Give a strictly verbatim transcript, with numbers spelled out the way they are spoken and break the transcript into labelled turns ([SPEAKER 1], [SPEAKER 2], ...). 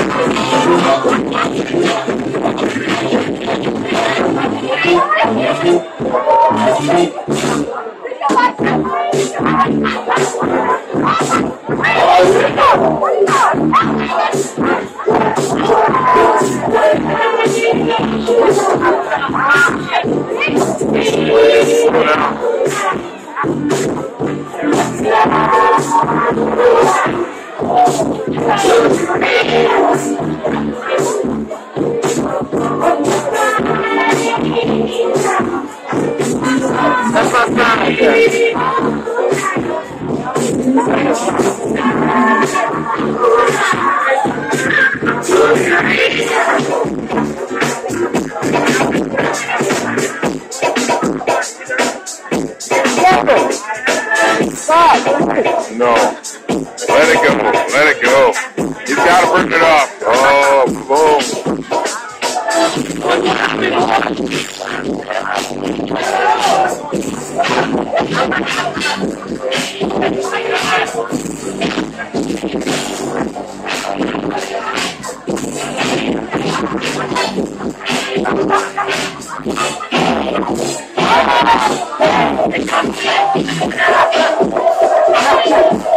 [SPEAKER 1] That's not bad. Stop.
[SPEAKER 2] No. Let it go. Let it go. You gotta bring it up. Oh, boom.
[SPEAKER 1] Stop.